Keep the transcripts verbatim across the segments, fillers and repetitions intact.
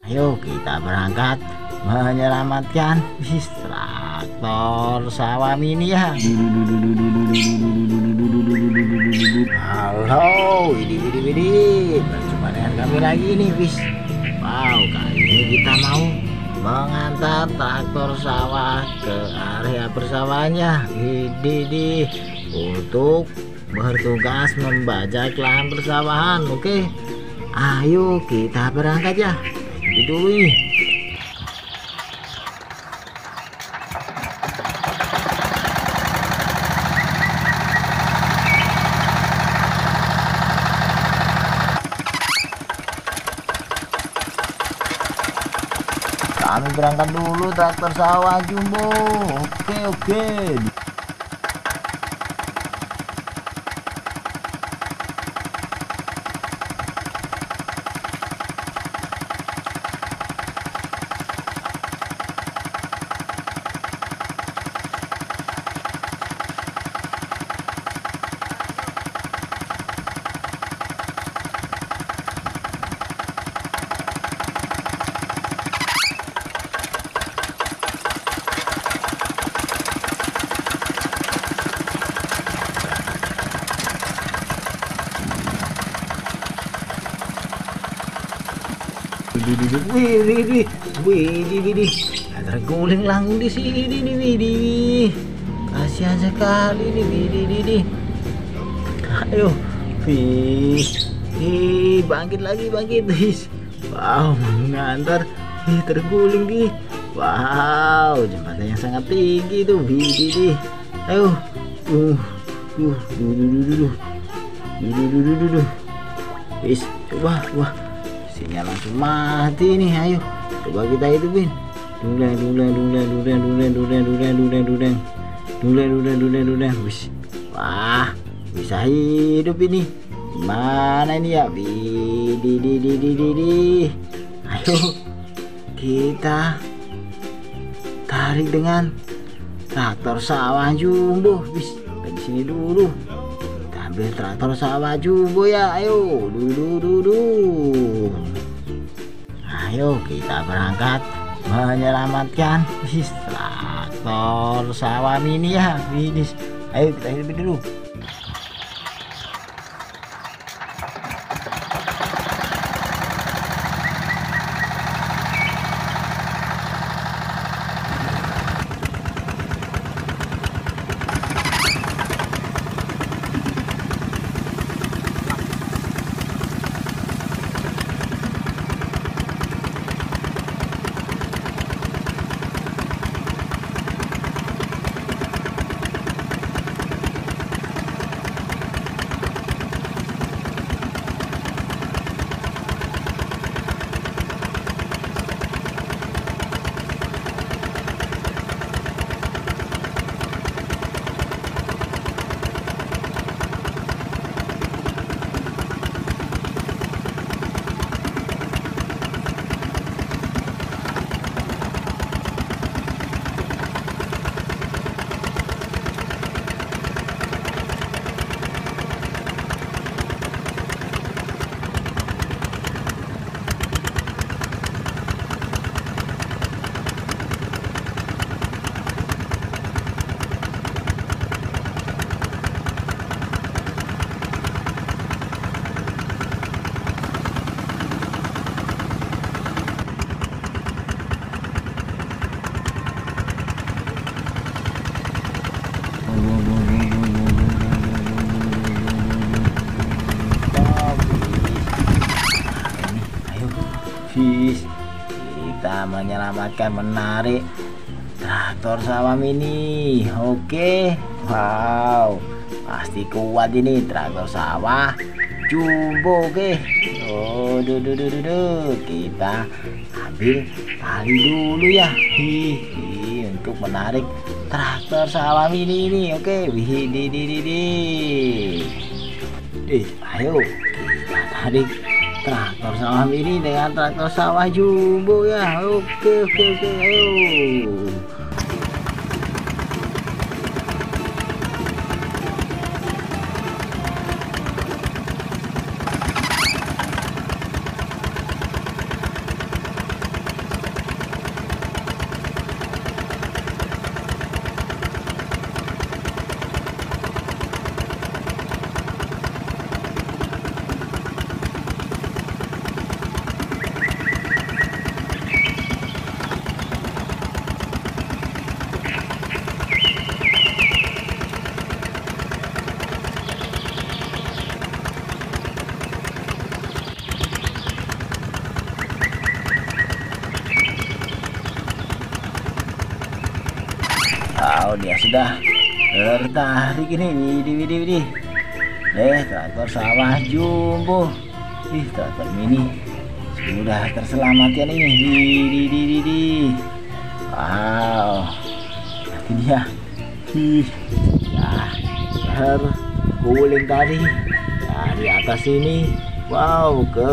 Ayo kita berangkat menyelamatkan bis traktor sawah mini ya. Halo, ini ini ini berjumpa dengan kami lagi nih bis. Wow, kali ini kita mau mengantar traktor sawah ke area persawahannya. Ini untuk bertugas membajak lahan persawahan. Oke, ayo kita berangkat ya. Itu dulu nih. Kami berangkat dulu traktor sawah jumbo. Oke oke. Wih, wih, wih, wih, wih, wih, terguling langsung di sini nih, wih, wih, kasihan sekali nih, wih, wih, wih, ayo, wih, wih, bangkit lagi, bangkit, wih, wow, mengantar, wih, terguling nih, wow, jembatan yang sangat tinggi tuh, wih, wih, wih, ayo, uh, uh, duh, duh, duh, duh, duh, duh, duh, duh, duh, wih, coba, wah. Sinyal langsung mati nih, ayo coba kita hidupin. Dulang dulang dulang dulang dulang dulang dulang dulang dulang dulang dulang dulang dulang. Wis, wah bisa hidup ini. Gimana ini ya? Di di di di di di. Ayo kita tarik dengan traktor sawah jumbo. Wis, di sini dulu. Ambil traktor sawah jumbo ya, ayo dulu dulu. Ayo kita berangkat menyelamatkan bis traktor sawah mini ya, bis. Ayo kita hidup dulu. Kita menyelamatkan, menarik traktor sawah mini. Oke, wow, pasti kuat ini traktor sawah jumbo. Oke, oh, duh, duh, duh, duh, duh. Kita ambil tali dulu ya, hihi, untuk menarik traktor sawah mini ini. Oke, wih, di di di di. Eh, ayo kita tarik traktor sawah mini dengan traktor sawah jumbo ya. Oke oke oke, ayo. dia sudah tertarik ini. Widih, widih, widih. Eh, traktor sawah jumbo. Ih, traktor mini sudah terselamatkan ini. Widih, widih, widih. Wow, nanti dia. Ih, ya, terguling tadi dari atas ini. Wow, ke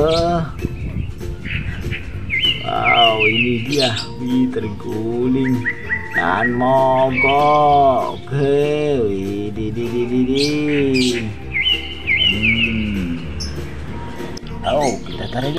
wow, ini dia. Wih, terguling dan mogok. Oke, wih, di di di di di. Hmm. Oh, kita tarik.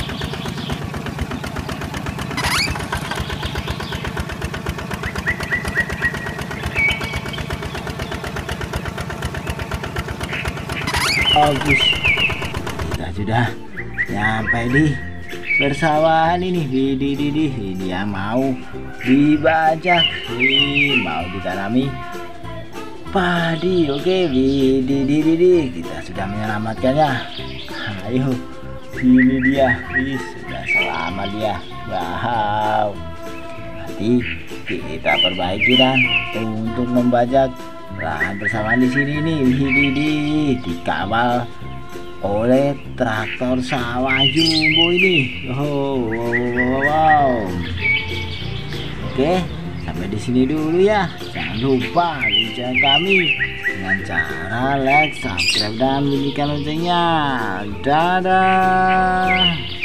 Bagus, kita sudah nyampe di persawahan ini. Widih, widih, dia mau dibajak, nih mau ditanami padi. Oke, widih, widih, widih, kita sudah menyelamatkannya. Ayo, ini dia. Wih, sudah selamat dia. Wow, nanti kita perbaiki dan untuk membajak lahan persawahan di sini nih. Widih, dikawal oleh traktor sawah jumbo ini. Oh, wow, wow, wow. Oke, sampai di sini dulu ya. Jangan lupa dukung kami dengan cara like, subscribe, dan bunyikan loncengnya. Dadah.